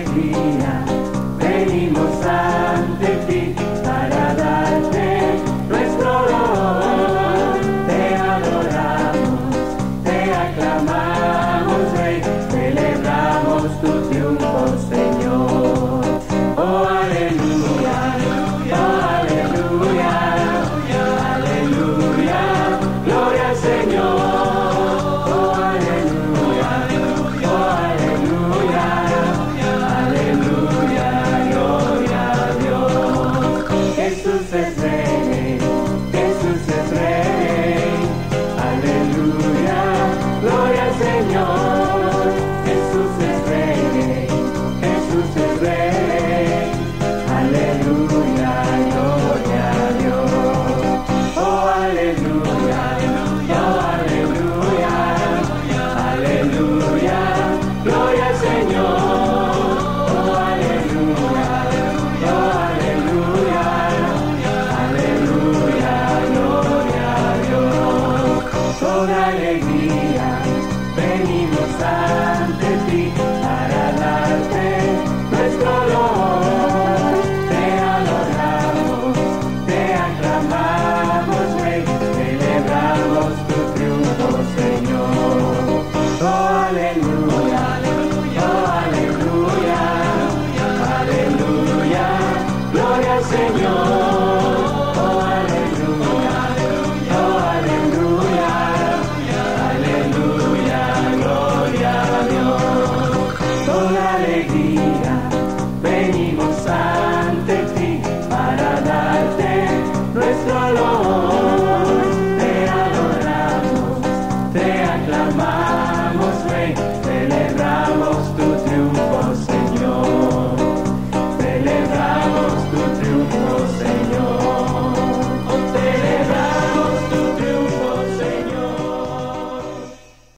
alegría, venimos ante ti para darte nuestro honor. Te adoramos, te aclamamos, Rey, celebramos tu triunfo, Señor. Oh, aleluya, oh, aleluya, aleluya, gloria al Señor. Oh, aleluya, oh, aleluya, aleluya, gloria a Dios. Jesús es Rey, Jesús es Rey, aleluya, gloria al Señor. Jesús es Rey, Jesús es Rey, aleluya, gloria a Dios. Oh, aleluya, oh, aleluya, aleluya, gloria al Señor. Oh, aleluya, oh, aleluya, aleluya, gloria a Dios. Con alegría venimos ante ti para darte nuestro honor. Te adoramos, te aclamamos, Rey, celebramos tu triunfo, Señor. Oh, aleluya, oh, aleluya, aleluya, gloria al Señor. Oh, aleluya, oh, aleluya, aleluya, gloria a Dios. Con alegría venimos ante ti para darte nuestro honor. Te adoramos, te aclamamos,